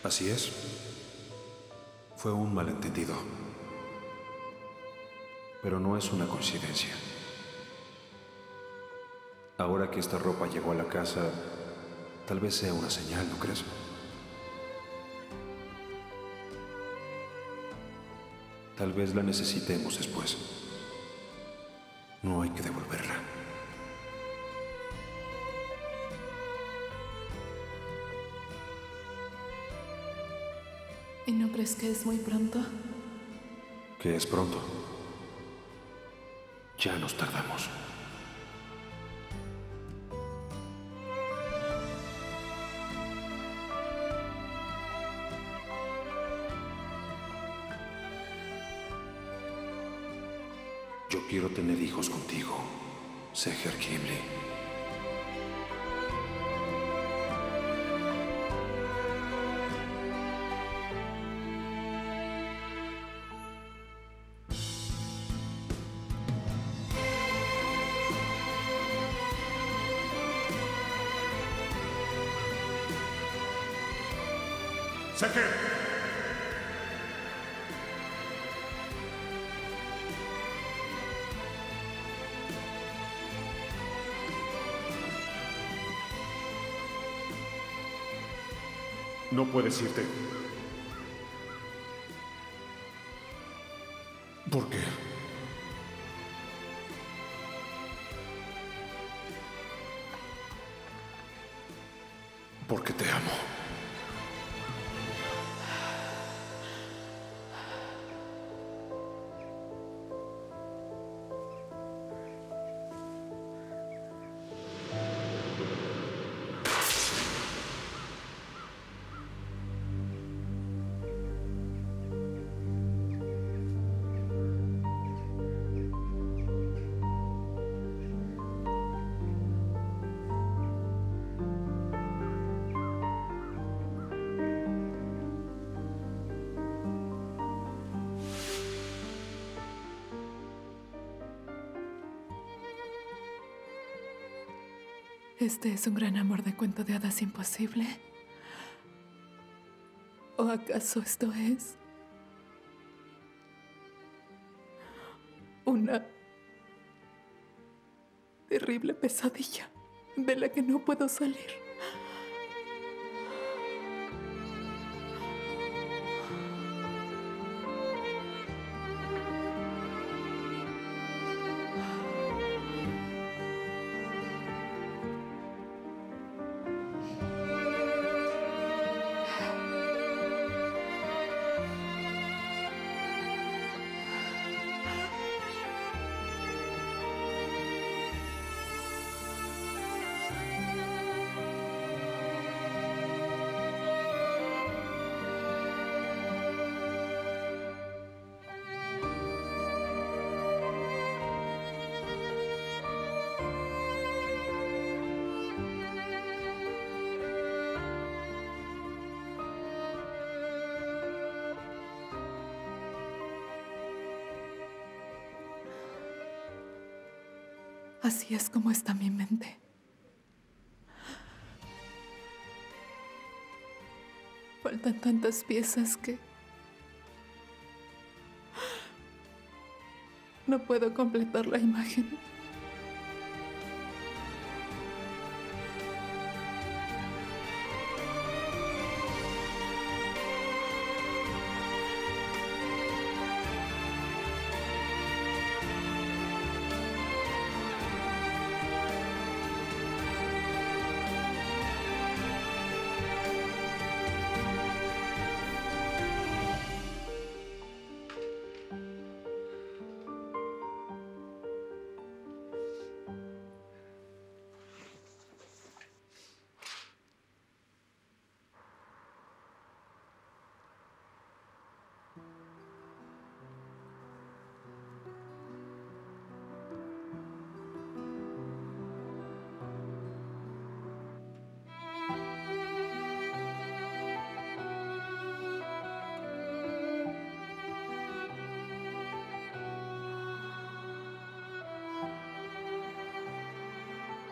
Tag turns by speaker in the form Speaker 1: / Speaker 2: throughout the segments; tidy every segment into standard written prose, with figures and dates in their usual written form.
Speaker 1: Así es. Fue un malentendido. Pero no es una coincidencia. Ahora que esta ropa llegó a la casa, tal vez sea una señal, ¿no crees? Tal vez la necesitemos después. No hay que devolverla.
Speaker 2: ¿Y no crees que es muy pronto?
Speaker 1: Que es pronto. Ya nos tardamos. Yo quiero tener hijos contigo, Seher Gimli.
Speaker 3: ¡Seher! No puedes irte.
Speaker 1: ¿Por qué? Porque te amo.
Speaker 2: ¿Este es un gran amor de cuento de hadas imposible? ¿O acaso esto es una terrible pesadilla de la que no puedo salir? Así es como está mi mente. Faltan tantas piezas que no puedo completar la imagen.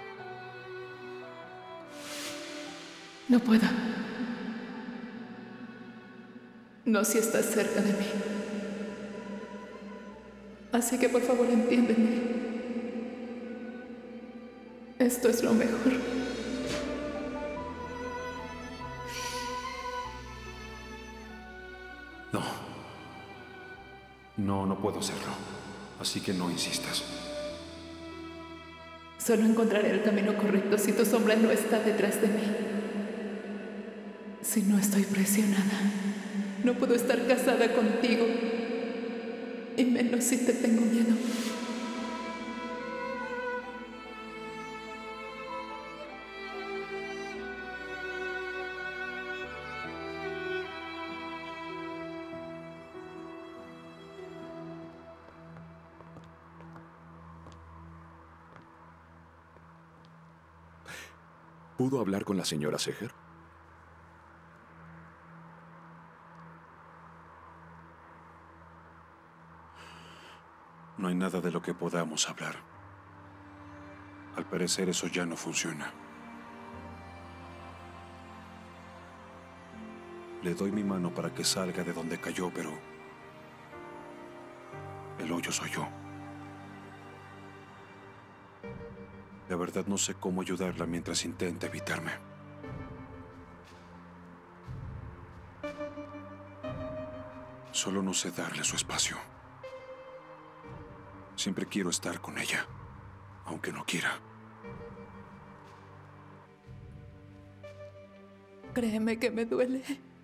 Speaker 2: No puedo. No si estás cerca de mí. Así que por favor entiéndeme. Esto es lo mejor.
Speaker 1: No. No puedo hacerlo. Así que no insistas.
Speaker 2: Solo encontraré el camino correcto si tu sombra no está detrás de mí. Si no estoy presionada, no puedo estar casada contigo. Y menos si te tengo miedo.
Speaker 4: ¿Pudo hablar con la señora Seger?
Speaker 1: No hay nada de lo que podamos hablar. Al parecer eso ya no funciona. Le doy mi mano para que salga de donde cayó, pero el hoyo soy yo. La verdad no sé cómo ayudarla mientras intenta evitarme. Solo no sé darle su espacio. Siempre quiero estar con ella, aunque no quiera.
Speaker 2: Créeme que me duele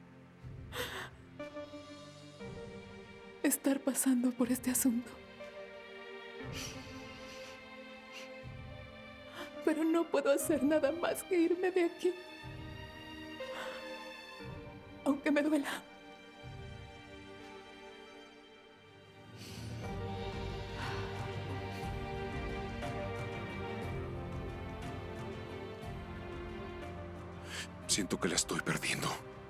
Speaker 2: estar pasando por este asunto. Pero no puedo hacer nada más que irme de aquí. Aunque me duela.
Speaker 1: Siento que la estoy perdiendo.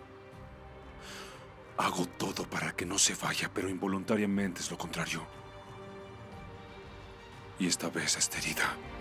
Speaker 1: Hago todo para que no se vaya, pero involuntariamente es lo contrario. Y esta vez está herida.